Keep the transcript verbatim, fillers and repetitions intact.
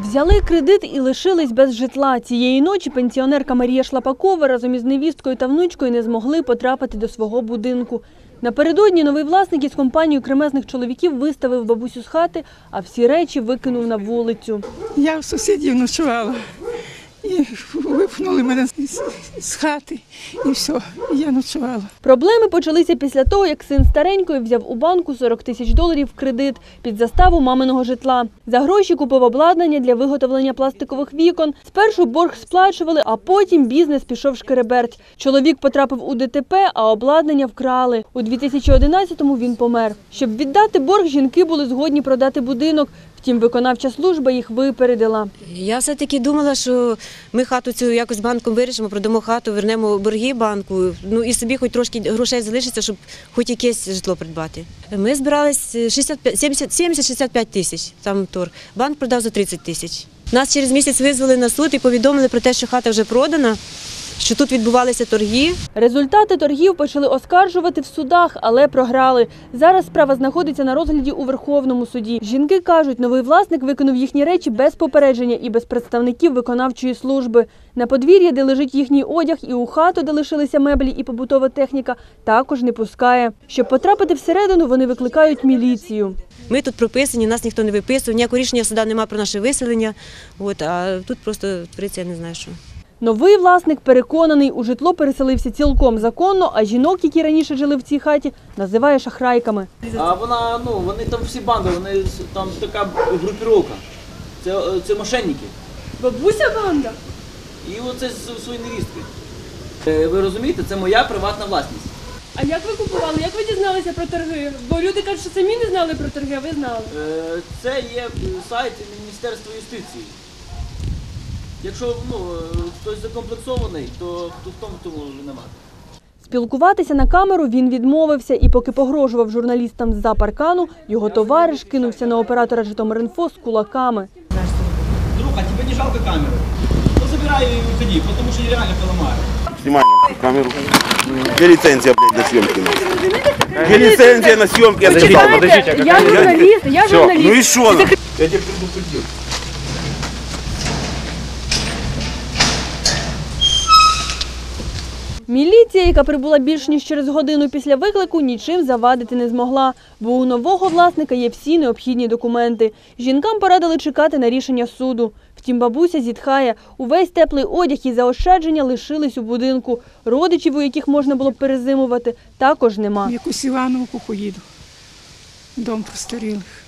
Взяли кредит і лишились без житла. Цієї ночі пенсіонерка Марія Шлапакова разом із невісткою та внучкою не змогли потрапити до свого будинку. Напередодні новий власник із компанією кремезних чоловіків виставив бабусю з хати, а всі речі викинув на вулицю. Я у сусідів ночувала. І випхнули мене з хати, і все, і я ночувала. Проблеми почалися після того, як син старенької взяв у банку сорок тисяч доларів в кредит під заставу маминого житла. За гроші купив обладнання для виготовлення пластикових вікон. Спершу борг сплачували, а потім бізнес пішов шкереберть. Чоловік потрапив у ДТП, а обладнання вкрали. У дві тисячі одинадцятому він помер. Щоб віддати борг, жінки були згодні продати будинок. Втім, виконавча служба їх випередила. Я все-таки думала, що ми хату цю якось банком вирішимо, продамо хату, вернемо борги банку, ну і собі хоч трошки грошей залишиться, щоб хоч якесь житло придбати. Ми збирались сімдесят шістдесят п'ять тисяч, там торг. Банк продав за тридцять тисяч. Нас через місяць визвали на суд і повідомили про те, що хата вже продана, що тут відбувалися торги. Результати торгів почали оскаржувати в судах, але програли. Зараз справа знаходиться на розгляді у Верховному суді. Жінки кажуть, новий власник викинув їхні речі без попередження і без представників виконавчої служби. На подвір'я, де лежить їхній одяг, і у хату, де лишилися меблі і побутова техніка, також не пускає. Щоб потрапити всередину, вони викликають міліцію. Ми тут прописані, нас ніхто не виписував, ніякого рішення суда немає про наше виселення, от, а тут просто твориться, я не знаю що. Новий власник переконаний, у житло переселився цілком законно, а жінок, які раніше жили в цій хаті, називає шахрайками. А вона, ну, вони там всі банди, вони там така групіровка. Це, це мошенники. Бабуся банда? І оце з своєї невістки. Ви розумієте, це моя приватна власність. А як ви купували? Як ви дізналися про торги? Бо люди кажуть, що самі не знали про торги, а ви знали. Це є сайт Міністерства юстиції. Якщо ну, хтось закомплексований, то хто в тому, тому винуватий. Спілкуватися на камеру він відмовився і поки погрожував журналістам з-за паркану, його товариш кинувся на оператора Житомир.Інфо з кулаками. Друг, а тебе не жалко камеру? Ну забирай ее и уходи, потому что я реально поломаю. Снимай камеру. Где лицензия, блядь, на съемки? Где лицензия на съемки? Подождите, я журналіст, я журналіст. Ну и что? Я тебе предупредил. Міліція, яка прибула більш ніж через годину після виклику, нічим завадити не змогла, бо у нового власника є всі необхідні документи. Жінкам порадили чекати на рішення суду. Втім, бабуся зітхає, увесь теплий одяг і заощадження лишились у будинку. Родичів, у яких можна було б перезимувати, також нема. В якусь Івановку поїду, дом престарілих.